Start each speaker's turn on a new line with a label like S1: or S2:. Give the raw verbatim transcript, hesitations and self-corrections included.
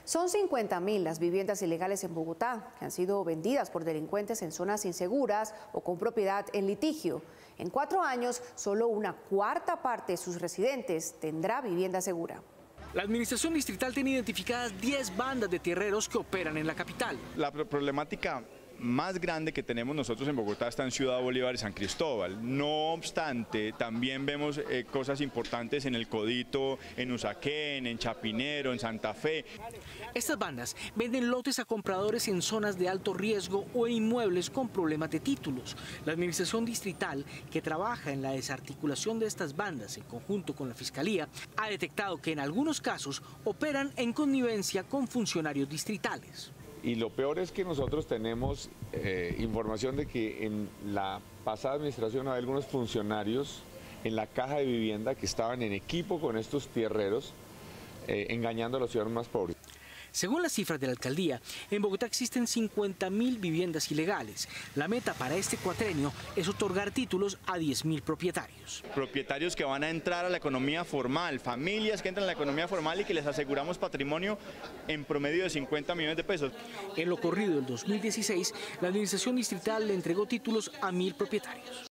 S1: Son cincuenta mil las viviendas ilegales en Bogotá que han sido vendidas por delincuentes en zonas inseguras o con propiedad en litigio. En cuatro años, solo una cuarta parte de sus residentes tendrá vivienda segura.
S2: La administración distrital tiene identificadas diez bandas de tierreros que operan en la capital.
S3: La problemática más grande que tenemos nosotros en Bogotá está en Ciudad Bolívar y San Cristóbal. No obstante, también vemos eh, cosas importantes en el Codito, en Usaquén, en Chapinero, en Santa Fe.
S2: Estas bandas venden lotes a compradores en zonas de alto riesgo o inmuebles con problemas de títulos. La administración distrital, que trabaja en la desarticulación de estas bandas en conjunto con la Fiscalía, ha detectado que en algunos casos operan en connivencia con funcionarios distritales.
S4: Y lo peor es que nosotros tenemos eh, información de que en la pasada administración había algunos funcionarios en la caja de vivienda que estaban en equipo con estos tierreros, eh, engañando a los ciudadanos más pobres.
S2: Según las cifras de la alcaldía, en Bogotá existen cincuenta mil viviendas ilegales. La meta para este cuatrenio es otorgar títulos a diez mil propietarios.
S3: Propietarios que van a entrar a la economía formal, familias que entran a la economía formal y que les aseguramos patrimonio en promedio de cincuenta millones de pesos.
S2: En lo corrido del dos mil dieciséis, la administración distrital le entregó títulos a mil propietarios.